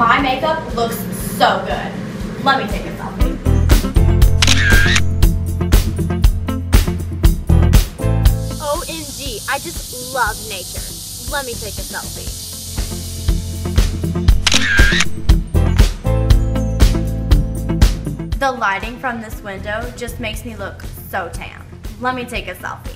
My makeup looks so good. Let me take a selfie. OMG, I just love nature. Let me take a selfie. The lighting from this window just makes me look so tan. Let me take a selfie.